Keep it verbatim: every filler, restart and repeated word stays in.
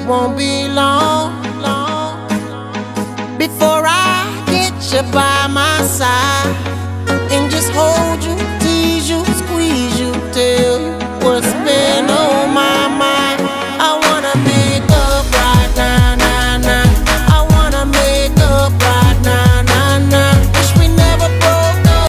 won't be long, long before I get you by my side and just hold you